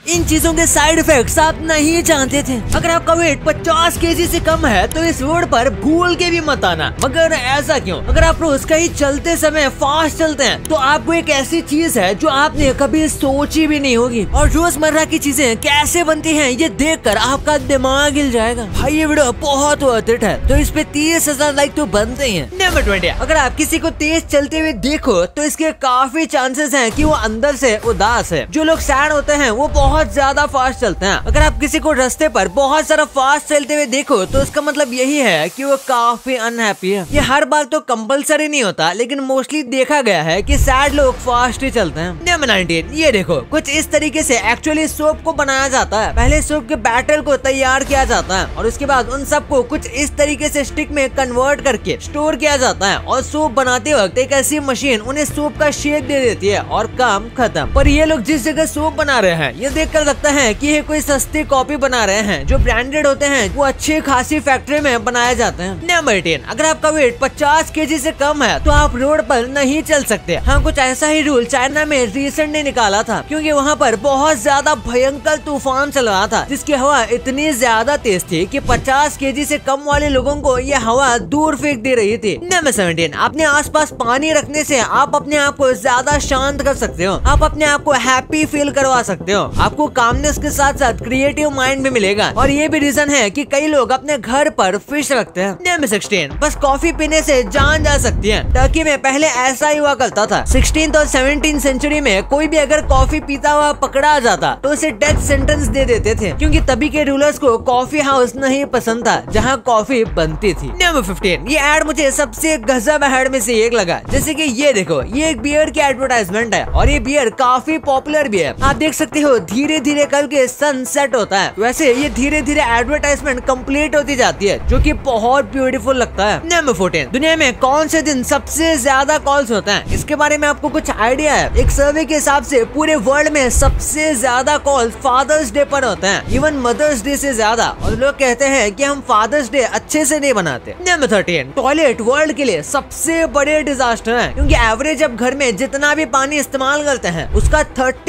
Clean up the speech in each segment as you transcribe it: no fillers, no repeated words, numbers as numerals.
इन चीजों के side effects आप नहीं जानते थे। अगर आपका वेट 50 केजी से कम है तो इस रोड पर भूल के भी मत आना। मगर ऐसा क्यों? अगर आप रोज कहीं चलते समय फास्ट चलते हैं तो आपको एक ऐसी चीज है जो आपने कभी सोची भी नहीं होगी। और रोजमर्रा की चीजें कैसे बनती हैं ये देखकर आपका दिमाग हिल जाएगा। भाई ये वीडियो बहुत वर्थ इट है, तो इस पे 30,000 लाइक तो बनते ही हैं। नंबर 20, अगर आप किसी को तेज चलते हुए देखो तो इसके काफी चांसेस हैं कि वो अंदर से उदास है। जो लोग सैड होते हैं वो बहुत ज्यादा फास्ट चलते हैं। अगर आप किसी को रास्ते पर बहुत सारा फास्ट चलते हुए देखो तो इसका मतलब यही है कि वो काफी अनहैप्पी है। ये हर बार तो कंपलसरी नहीं होता, लेकिन मोस्टली देखा गया है कि सैड लोग फास्ट ही चलते हैं। नंबर 19, ये देखो कुछ इस तरीके से एक्चुअली सोप को बनाया जाता है। पहले सोप के बैटर को तैयार किया जाता है और उसके बाद उन सबको कुछ इस तरीके से स्टिक में कन्वर्ट करके स्टोर किया जाता है और सोप बनाते वक्त एक ऐसी मशीन उन्हें सोप का शेप दे देती है और काम खत्म। पर ये लोग जिस जगह सोप बना रहे हैं ये देखकर लगता है कि ये कोई सस्ती कॉपी बना रहे हैं। जो ब्रांडेड होते हैं वो अच्छी खासी फैक्ट्री में बनाए जाते हैं। नंबर 10, अगर आपका वेट 50 केजी से कम है तो आप रोड पर नहीं चल सकते। हाँ, कुछ ऐसा ही रूल चाइना में रिसेंट ने निकाला था, क्योंकि वहाँ पर बहुत ज्यादा भयंकर तूफान चल रहा था जिसकी हवा इतनी ज्यादा तेज थी कि 50 केजी से कम वाले लोगों को यह हवा दूर फेंक दे रही थी। नंबर 17, अपने आसपास पानी रखने से आप अपने आप को ज्यादा शांत कर सकते हो। आप अपने आप को हैप्पी फील करवा सकते हो। आपको कामनेस के साथ साथ क्रिएटिव माइंड भी मिलेगा और ये भी रीजन है कि कई लोग अपने घर पर फिश रखते हैं। नंबर 16, बस कॉफी पीने से जान जा सकती है। टर्की में पहले ऐसा ही हुआ करता था। 16th और 17th सेंचुरी में कोई भी अगर कॉफी पीता हुआ पकड़ा जाता तो उसे डेथ सेंटेंस दे देते थे, क्योंकि तभी के रूलर्स को कॉफी हाउस नहीं पसंद था जहाँ कॉफी बनती थी। नंबर 15, ये एड मुझे सबसे गजब एड में से एक लगा। जैसे कि ये देखो, ये एक बियर की एडवर्टाइजमेंट है और ये बियर काफी पॉपुलर भी है। आप देख सकते हो धीरे धीरे करके सनसेट होता है, वैसे ये धीरे धीरे एडवर्टाइजमेंट कंप्लीट होती जाती है, जो कि बहुत ब्यूटीफुल लगता है। नंबर 14, दुनिया में कौन से दिन सबसे ज्यादा कॉल्स होता है? इसके बारे में आपको कुछ आइडिया है? एक सर्वे के हिसाब से पूरे वर्ल्ड में सबसे ज्यादा कॉल्स फादर्स डे पर होते हैं, इवन मदर्स डे से ज्यादा। और लोग कहते हैं कि हम फादर्स डे अच्छे से नहीं बनाते। नंबर 13, टॉयलेट वर्ल्ड के लिए सबसे बड़े डिजास्टर है, क्योंकि एवरेज अब घर में जितना भी पानी इस्तेमाल करते हैं उसका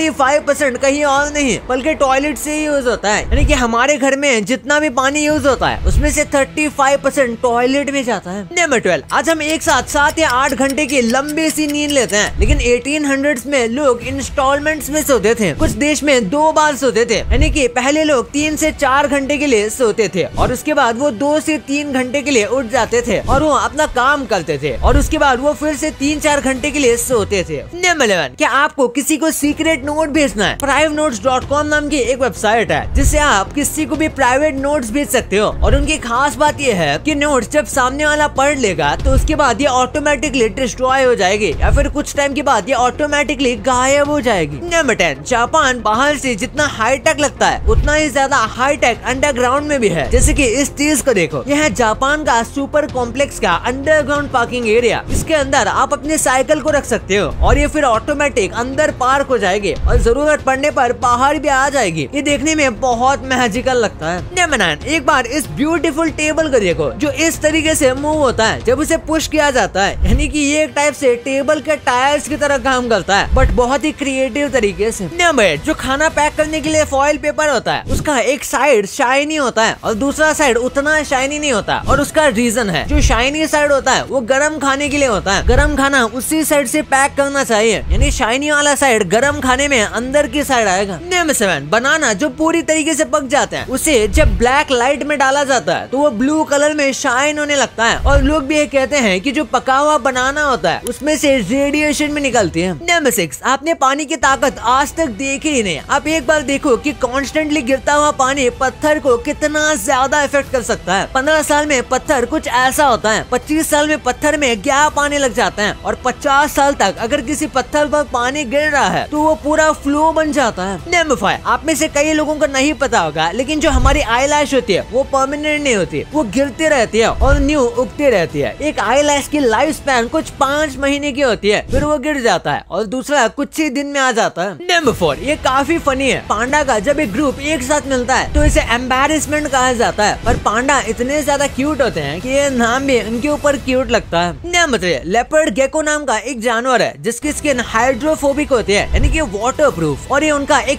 35% कहीं और नहीं बल्कि टॉयलेट से ही यूज होता है। यानी कि हमारे घर में जितना भी पानी यूज होता है उसमें से 35% टॉयलेट में जाता है। नंबर 12, आज हम एक साथ 7 या 8 घंटे की लंबी सी नींद लेते हैं, लेकिन 1800s में लोग इंस्टॉलमेंट्स में सोते थे। कुछ देश में 2 बार सोते थे, यानी कि पहले लोग 3 से 4 घंटे के लिए सोते थे और उसके बाद वो 2 से 3 घंटे के लिए उठ जाते थे और वो अपना काम करते थे और उसके बाद वो फिर से 3-4 घंटे के लिए सोते थे। नंबर 11, क्या आपको किसी को सीक्रेट नोट भेजना है? privenotes.com नाम की एक वेबसाइट है जिससे आप किसी को भी प्राइवेट नोट्स भेज सकते हो और उनकी खास बात यह है कि नोट्स जब सामने वाला पढ़ लेगा तो उसके बाद ये ऑटोमेटिकली डिस्ट्रॉय हो जाएगी या फिर कुछ टाइम के बाद ये ऑटोमेटिकली गायब हो जाएगी। नंबर 10, जापान बाहर से जितना हाईटेक लगता है उतना ही ज्यादा हाईटेक अंडरग्राउंड में भी है। जैसे कि इस चीज को देखो, यह है जापान का सुपर कॉम्प्लेक्स का अंडरग्राउंड पार्किंग एरिया। इसके अंदर आप अपने साइकिल को रख सकते हो और ये फिर ऑटोमेटिक अंदर पार्क हो जाएगी और जरूरत पड़ने पर बाहर भी आ जाएगी। ये देखने में बहुत मैजिकल लगता है। नंबर 9, एक बार इस ब्यूटीफुल टेबल को देखो जो इस तरीके से मूव होता है जब उसे पुश किया जाता है, यानी कि ये एक टाइप से टेबल के टायर्स की तरह काम करता है, बट बहुत ही क्रिएटिव तरीके से। नंबर 8, जो खाना पैक करने के लिए फॉइल पेपर होता है उसका एक साइड शाइनी होता है और दूसरा साइड उतना शाइनी नहीं होता और उसका रीजन है, जो शाइनी साइड होता है वो गरम खाने के लिए होता है। गरम खाना उसी साइड से पैक करना चाहिए, यानी शाइनी वाला साइड गरम खाने में अंदर की साइड आएगा। नंबर 7, बनाना जो पूरी तरीके से पक जाता है उसे जब ब्लैक लाइट में डाला जाता है तो वो ब्लू कलर में शाइन होने लगता है और लोग भी ये कहते हैं कि जो पका हुआ बनाना होता है उसमें से रेडिएशन भी निकलती है। नंबर 6, आपने पानी की ताकत आज तक देखी ही नहीं। आप एक बार देखो कि कॉन्स्टेंटली गिरता हुआ पानी पत्थर को कितना ज्यादा इफेक्ट कर सकता है। 15 साल में पत्थर कुछ ऐसा होता है, 25 साल में पत्थर में गैप आने लग जाता है और 50 साल तक अगर किसी पत्थर पर पानी गिर रहा है तो वो पूरा फ्लो बन जाता है। नंबर 5, आप में से कई लोगों को नहीं पता होगा लेकिन जो हमारी आईलैश होती है वो परमानेंट नहीं होती, वो गिरती रहती है और न्यू उगती रहती है। एक आईलैश की लाइफ स्पैन कुछ 5 महीने की होती है, फिर वो गिर जाता है और दूसरा कुछ ही दिन में आ जाता है। नंबर 4, ये काफी फनी है। पांडा का जब एक ग्रुप एक साथ मिलता है तो इसे एम्बैरेसमेंट कहा जाता है, पर पांडा इतने ज्यादा क्यूट होते हैं कि ये नाम भी इनके ऊपर क्यूट लगता है। नंबर 3, लेपर्ड गेको नाम का एक जानवर है जिसकी स्किन हाइड्रोफोबिक होती है, यानी कि वाटर प्रूफ, और ये उनका एक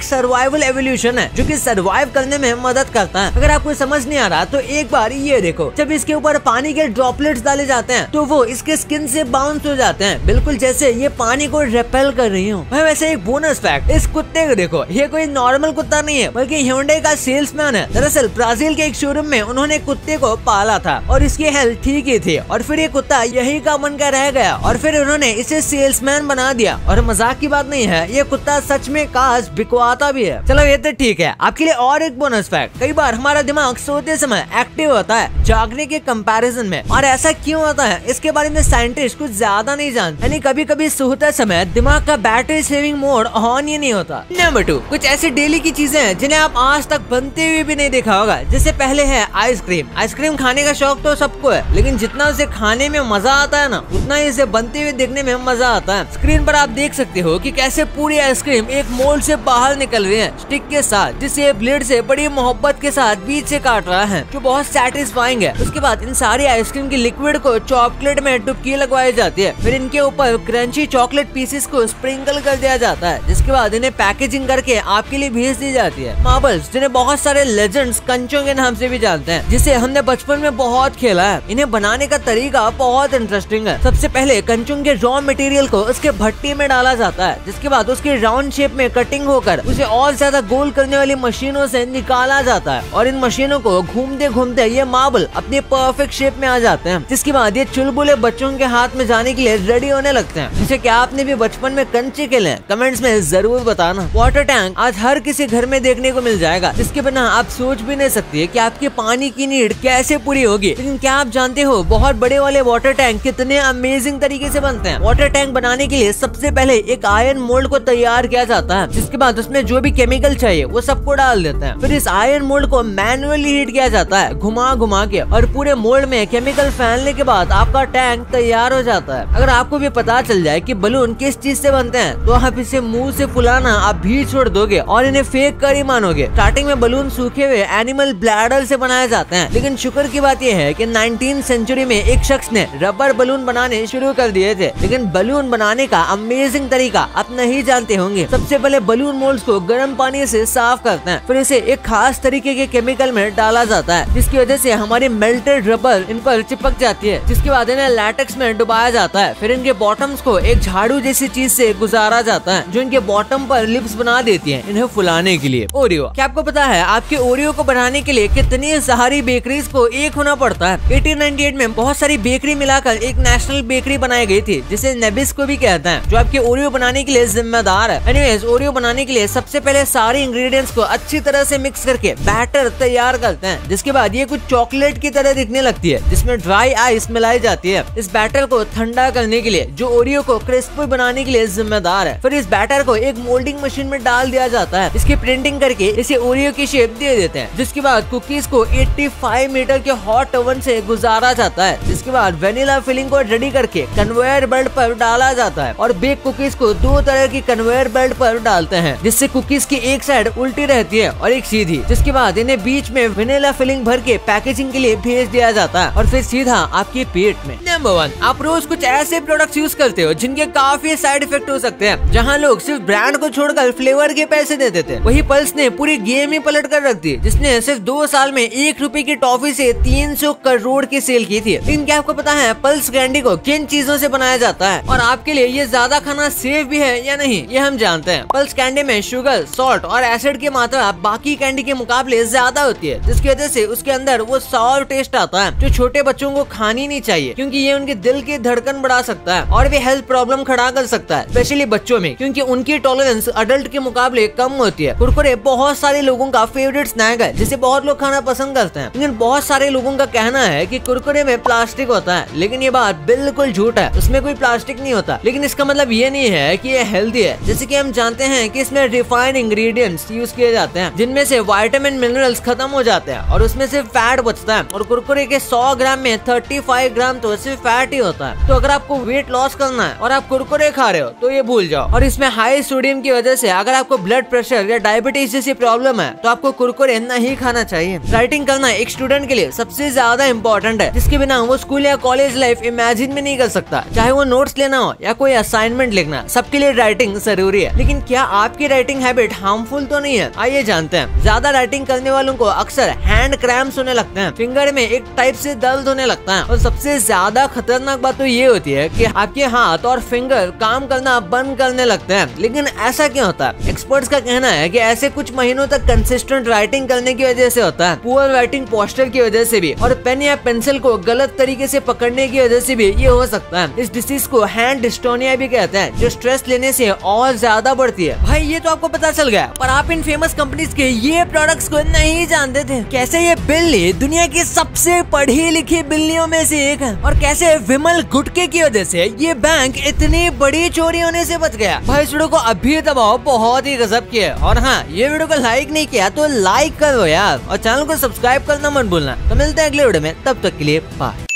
सर्वाइवल एवोल्यूशन है जो कि सर्वाइव करने में मदद करता है। अगर आपको समझ नहीं आ रहा तो एक बार ये देखो, जब इसके ऊपर पानी के ड्रॉपलेट्स डाले जाते हैं तो वो इसके स्किन से बाउंस हो जाते हैं, बिल्कुल जैसे ये पानी को रेपेल कर रही हूँ। वैसे एक बोनस फैक्ट, इस कुत्ते को देखो, ये कोई नॉर्मल कुत्ता नहीं है बल्कि Hyundai का सेल्समैन है। दरअसल ब्राजील के एक शोरूम में उन्होंने कुत्ते को पाला था और इसकी हेल्थ ठीक ही थी और फिर ये कुत्ता यही का मन का रह गया और फिर उन्होंने इसे सेल्समैन बना दिया। और मजाक की बात नहीं है, ये कुत्ता सच में काश बिकवाता भी है। चलो ये तो ठीक है। आपके लिए और एक बोनस फैक्ट, कई बार हमारा दिमाग सोते समय एक्टिव होता है जागने के कंपैरिजन में, और ऐसा क्यों होता है इसके बारे में साइंटिस्ट कुछ ज्यादा नहीं जानते। यानी कभी कभी सोते समय दिमाग का बैटरी सेविंग मोड ऑन ही नहीं होता। नंबर 2, कुछ ऐसी डेली की चीजें हैं जिन्हें आप आज तक बनते हुए भी नहीं देखा होगा। जैसे पहले है आइसक्रीम। आइसक्रीम खाने का शौक तो सबको है, लेकिन जितना उसे खाने में मजा आता है ना, उतना ही इसे बनते हुए देखने में मजा आता है। स्क्रीन पर आप देख सकते हो कि कैसे पूरी आइसक्रीम एक मोल्ड से बाहर निकल रही है स्टिक के साथ, जिसे ब्लेड से बड़ी मोहब्बत के साथ बीच से काट रहा है, जो बहुत सेटिस्फाइंग है। उसके बाद इन सारी आइसक्रीम की लिक्विड को चॉकलेट में डुबकी लगवाई जाती है, फिर इनके ऊपर क्रंची चॉकलेट पीसेस को स्प्रिंकल कर दिया जाता है, जिसके बाद इन्हें पैकेजिंग करके आपके लिए भेज दी जाती है। मार्बल्स, जिन्हें बहुत सारे लेजेंड्स कंचों के नाम से भी जानते हैं, जिसे हमने बचपन में बहुत खेला है। इन्हें बनाने का तरीका बहुत इंटरेस्टिंग है। सबसे पहले कंचों के रॉ मटेरियल को उसके भट्टी में डाला जाता है, जिसके बाद उसकी राउंड शेप में कटिंग होकर उसे और ज्यादा गोल करने वाली मशीनों से निकाला जाता है और इन मशीनों को घूमते घूमते ये मार्बल अपनी परफेक्ट शेप में आ जाते हैं, जिसके बाद ये चुलबुले बच्चों के हाथ में जाने के लिए रेडी होने लगते हैं। जैसे क्या आपने भी बचपन में कंचे खेले? कमेंट्स में जरूर बताना। वाटर टैंक आज हर किसी घर में देखने को मिल जाएगा, जिसके बिना आप सोच भी नहीं सकते कि आपकी पानी की नीड कैसे पूरी होगी। लेकिन क्या आप जानते हो बहुत बड़े वाले वाटर टैंक कितने अमेजिंग तरीके से बनते हैं? वाटर टैंक बनाने के लिए सबसे पहले एक आयरन मोल्ड को तैयार किया जाता है, जिसके बाद उसमें जो भी केमिकल चाहिए वो सबको डाल देते हैं। फिर इस आयरन मोल्ड को मैनुअली हीट किया जाता है घुमा घुमा के, और पूरे मोल्ड में केमिकल फैलने के बाद आपका टैंक तैयार हो जाता है। अगर आपको भी पता चल जाए कि बलून किस चीज से बनते हैं तो आप इसे मुंह से फुलाना आप भी छोड़ दोगे और इन्हें फेक कर ही मानोगे। स्टार्टिंग में बलून सूखे हुए एनिमल ब्लैडर से बनाए जाते हैं, लेकिन शुक्र की बात यह है कि 19th सेंचुरी में एक शख्स ने रबर बलून बनाने शुरू कर दिए थे। लेकिन बलून बनाने का अमेजिंग तरीका आप नहीं जानते होंगे। सबसे पहले बलून मोल्ड्स को गर्म पानी से साफ करते हैं, फिर इसे एक खास तरीके के केमिकल में डाला जाता है, जिसकी वजह से हमारी मेल्टेड रबर इन पर चिपक जाती है। जिसके बाद इन्हें लैटेक्स में डुबाया जाता है, फिर इनके बॉटम्स को एक झाड़ू जैसी चीज से गुजारा जाता है, जो इनके बॉटम पर लिप्स बना देती है इन्हें फुलाने के लिए। ओरियो, क्या आपको पता है आपके ओरियो को बनाने के लिए कितनी सारी बेकरीज को एक होना पड़ता है? 1898 में बहुत सारी बेकरी मिलाकर एक नेशनल बेकरी बनाई गई थी, जिसे नेबिस्को भी कहते हैं, जो आपके ओरियो बनाने के लिए जिम्मेदार है। एनीवेज, ओरियो बनाने के लिए सबसे पहले सारे इंग्रेडिएंट्स को अच्छी तरह से मिक्स करके बैटर तैयार करते हैं, जिसके बाद ये कुछ चॉकलेट की तरह दिखने लगती है, जिसमें ड्राई आइस मिलाई जाती है इस बैटर को ठंडा करने के लिए, जो ओरियो को क्रिस्पी बनाने के लिए जिम्मेदार है। फिर इस बैटर को एक मोल्डिंग मशीन में डाल दिया जाता है, इसकी प्रिंटिंग करके इसे ओरियो की शेप दे देते हैं, जिसके बाद कुकीज को 85 मीटर के हॉट ओवन से गुजारा जाता है, जिसके बाद वेनिला फिलिंग को रेडी करके कन्वेयर बेल्ट पर डाला जाता है और बेक कुकीज को 2 तरह की कन्वेयर बेल्ट पर डालते हैं, जिससे कुकीज की एक साइड उल्टी रहती है और एक सीधी। जिसके बाद इन्हें बीच में वेनिला फिलिंग भर के पैकेजिंग के लिए भेज दिया जाता है और फिर सीधा आपके पेट में। नंबर 1, आप रोज कुछ ऐसे प्रोडक्ट्स यूज करते हो जिनके काफी साइड इफेक्ट हो सकते हैं। जहां लोग सिर्फ ब्रांड को छोड़कर फ्लेवर के पैसे देते थे, वही पल्स ने पूरी गेम ही पलट कर रख दी, जिसने सिर्फ 2 साल में 1 रुपए की टॉफी से 300 करोड़ की सेल की थी। लेकिन क्या आपको पता है पल्स कैंडी को किन चीजों से बनाया जाता है और आपके लिए ये ज्यादा खाना सेफ भी है या नहीं, ये हम जानते हैं। पल्स कैंडी में शुगर, सॉल्ट और एसिड की मात्रा बाकी कैंडी के मुकाबले ज्यादा होती है, जिसकी वजह से उसके अंदर वो सॉर टेस्ट आता है, जो छोटे बच्चों को खानी नहीं चाहिए, क्योंकि ये उनके दिल की धड़कन बढ़ा सकता है और भी हेल्थ प्रॉब्लम खड़ा कर सकता है, स्पेशली बच्चों में, क्योंकि उनकी टॉलरेंस अडल्ट के मुकाबले कम होती है। कुरकुरे बहुत सारे लोगों का फेवरेट स्नैक है, जिसे बहुत लोग खाना पसंद करते हैं, लेकिन बहुत सारे लोगों का कहना है कि कुरकुरे में प्लास्टिक होता है, लेकिन ये बात बिल्कुल झूठ है, उसमें कोई प्लास्टिक नहीं होता। लेकिन इसका मतलब ये नहीं है कि ये हेल्दी है। जैसे कि हम जानते हैं कि इसमें रिफाइंड इंग्रेडिएंट्स यूज किए जाते हैं, जिनमें से विटामिन मिनरल्स खत्म हो जाते हैं और उसमें सिर्फ फैट बचता है, और कुरकुरे के 100 ग्राम में 35 ग्राम तो सिर्फ फैट ही होता है। तो अगर आपको वेट लॉस करना है और आप कुरकुरे खा रहे हो तो ये भूल जाओ। और इसमें हाई सोडियम की वजह से अगर आपको ब्लड प्रेशर या डायबिटीज जैसी प्रॉब्लम है तो आपको कुरकुरे नहीं खाना चाहिए। राइटिंग करना एक स्टूडेंट के लिए सबसे ज्यादा इम्पोर्टेंट है, जिसके बिना वो स्कूल या कॉलेज लाइफ इमेजिन भी नहीं कर सकता। चाहे वो नोट्स लेना हो या कोई असाइनमेंट लिखना, सबके लिए राइटिंग जरूरी है। लेकिन क्या आपकी राइटिंग राइटिंग हैबिट हार्मफुल तो नहीं है? आइए जानते हैं। ज्यादा राइटिंग करने वालों को अक्सर हैंड क्रैम्प्स होने लगते हैं, फिंगर में एक टाइप से दर्द होने लगता है, और सबसे ज्यादा खतरनाक बात तो ये होती है कि आपके हाथ और फिंगर काम करना बंद करने लगते हैं। लेकिन ऐसा क्यों होता है? एक्सपर्ट्स का कहना है कि ऐसे कुछ महीनों तक कंसिस्टेंट राइटिंग करने की वजह से होता है, पुअर राइटिंग पोस्चर की वजह से भी, और पेन या पेंसिल को गलत तरीके से पकड़ने की वजह से भी ये हो सकता है। इस डिसीज को हैंड डिस्टोनिया भी कहते हैं, जो स्ट्रेस लेने से और ज्यादा बढ़ती है। भाई ये तो आपको पता चल गया, पर आप इन फेमस कंपनीज के ये प्रोडक्ट्स को नहीं जानते थे। कैसे ये बिल्ली दुनिया की सबसे पढ़ी लिखी बिल्लियों में से एक है, और कैसे विमल गुटके की वजह से ये बैंक इतनी बड़ी चोरी होने से बच गया। भाई इस वीडियो को अभी दबाओ, बहुत ही गजब की है। और हाँ, ये वीडियो को लाइक नहीं किया तो लाइक करो यार, और चैनल को सब्सक्राइब करना मत भूलना। तो मिलते हैं अगले वीडियो में, तब तक के लिए बाय।